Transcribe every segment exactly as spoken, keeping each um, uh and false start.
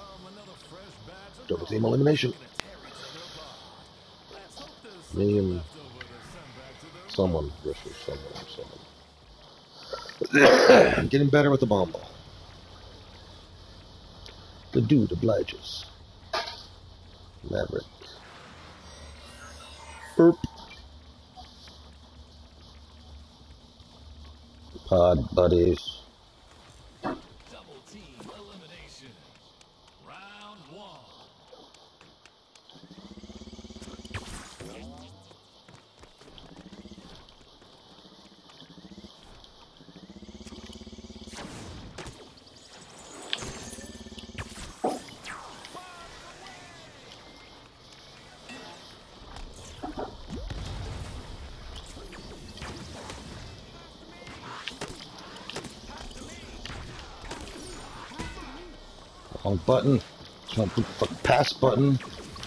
Double team elimination. Me and someone versus someone or someone. I'm getting better with the bomb ball. The dude obliges. Maverick. Burp. Pod buddies. Double team elimination. Round one. Wrong button. Trying to put the fucking pass button.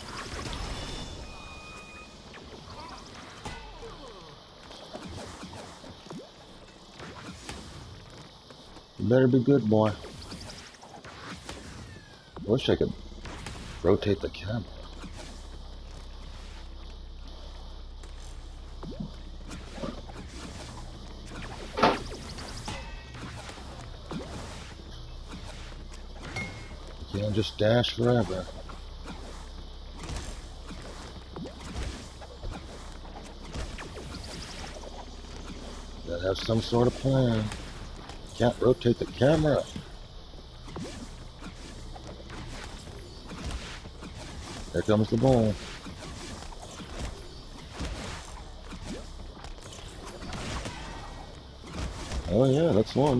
You better be good, boy. I wish I could rotate the camera. You can't just dash forever. You gotta have some sort of plan. Can't rotate the camera. There comes the ball. Oh yeah, that's one.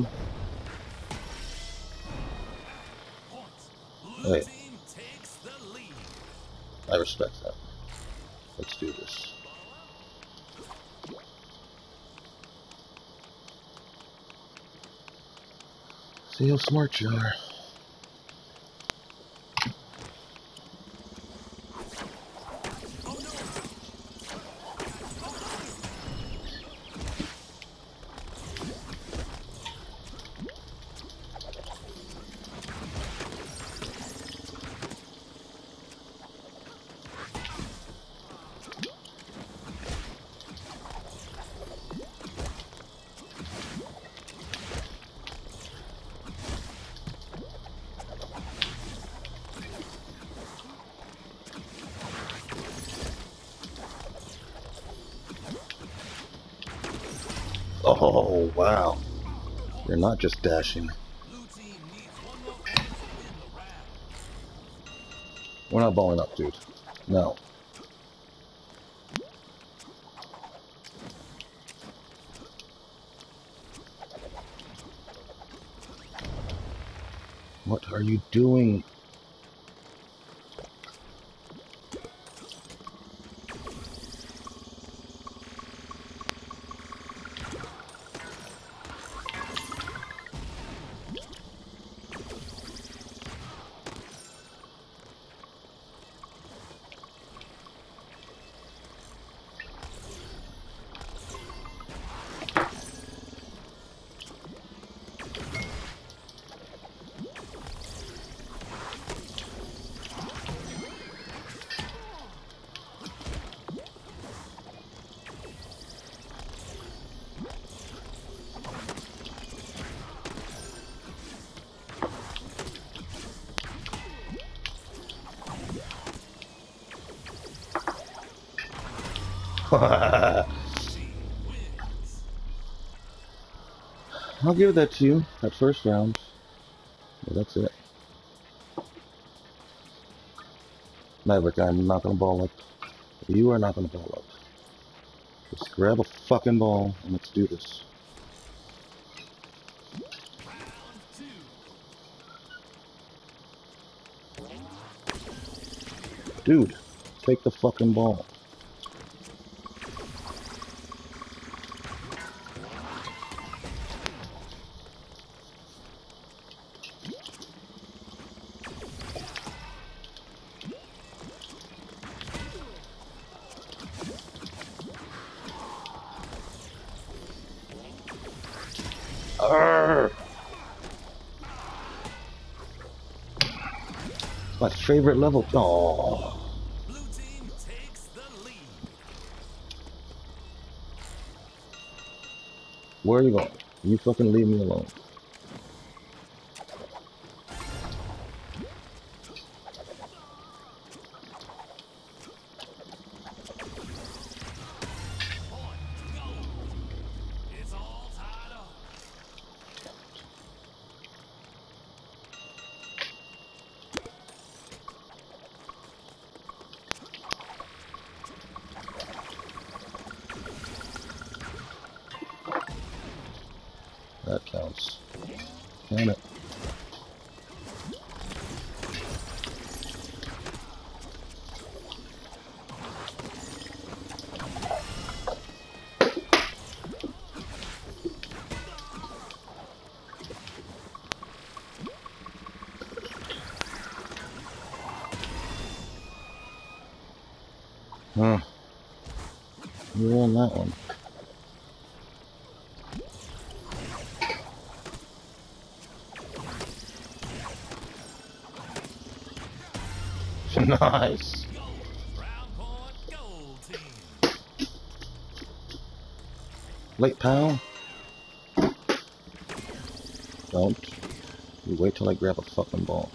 Hey, I respect that. Let's do this. See how smart you are. Oh, wow. You're not just dashing. We're not balling up, dude. No. What are you doing? I'll give that to you, that first round. Yeah, that's it. Maverick, I'm not gonna ball up. You are not gonna ball up. Just grab a fucking ball and let's do this. Dude, take the fucking ball. Arrgh. My favorite level. Oh, Blue team takes the lead. where are you going? You fucking leave me alone. Point, go. It's all tied up. That counts. Damn it. Huh. You won that one. Nice. Round point, gold team. Late pal. Don't. You wait till I grab a fucking ball.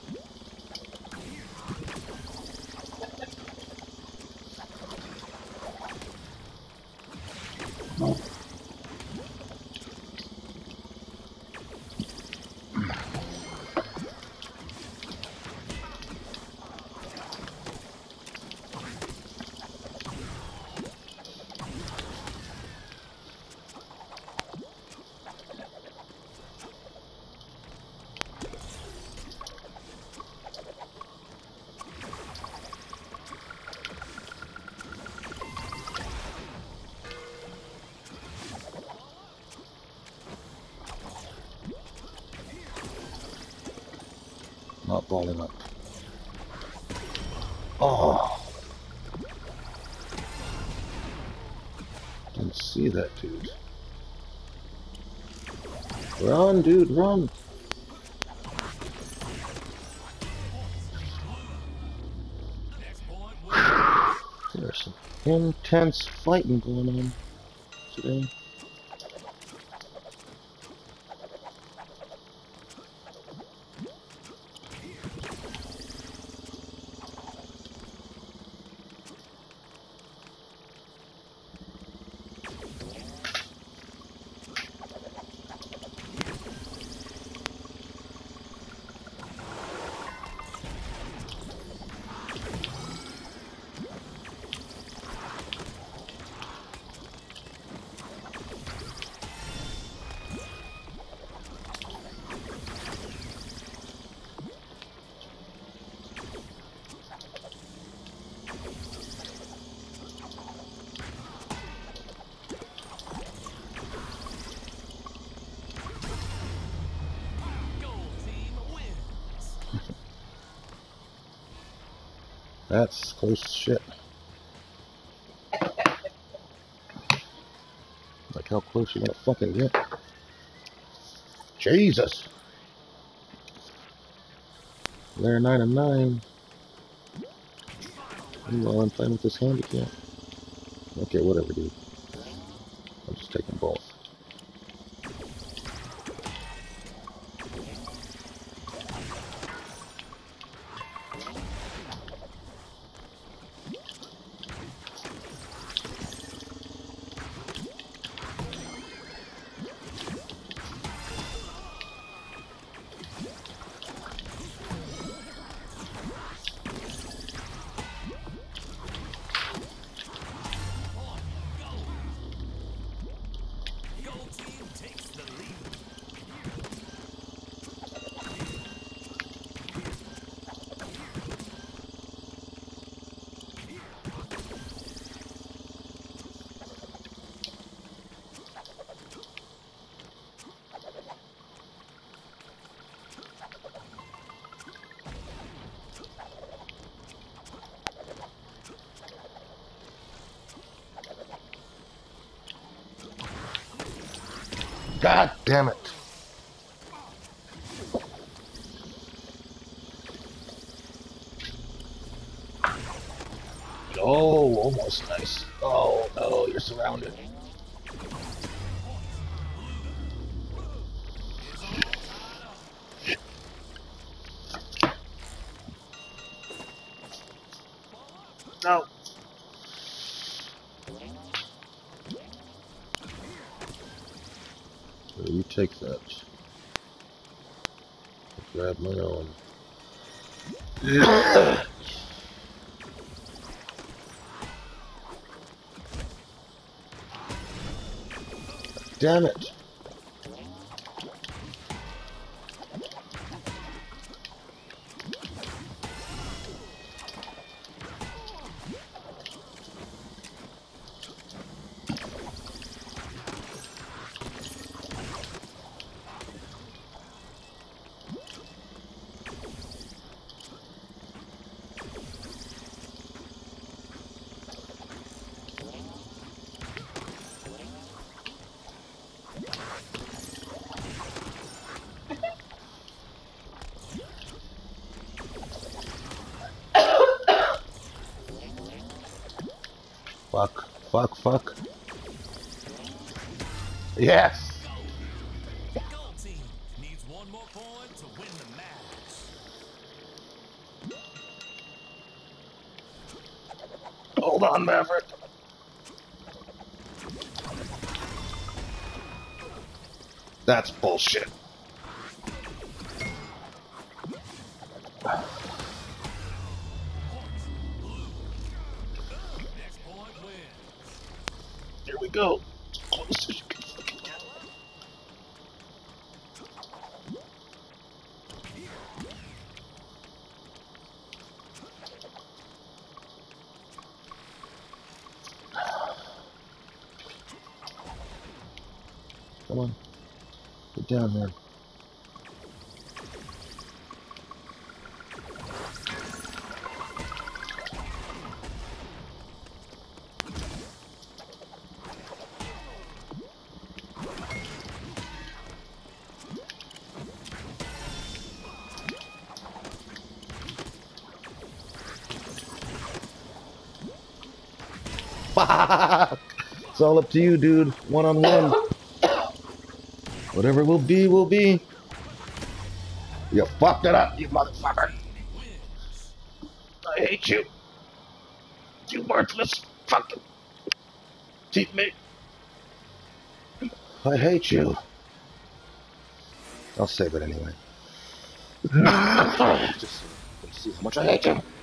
Not balling up. Oh. Didn't see that dude. Run, dude, run. Next point, win. There's some intense fighting going on today. Gold team wins. That's close as shit. Like how close you gonna fucking get. Jesus! Layer nine and nine. Meanwhile, I'm playing with this handicap. Okay, whatever, dude. I'm just taking both. Gold team takes the lead. God damn it! Oh, almost nice. Oh no, you're surrounded. It's all tied up. No. So you take that. Grab my own. Damn it. Fuck, fuck, fuck. Yes! Gold team needs one more point to win the match. Hold on, Maverick. That's bullshit. Next point wins. Here we go. Close as you can fucking get. Come on. Get down there. Fuck! It's all up to you, dude. One on one. Whatever will be, will be. You fucked it up, you motherfucker. Wins. I hate you. You worthless fucking teammate. I hate you. I'll save it anyway. Just see how much I hate you.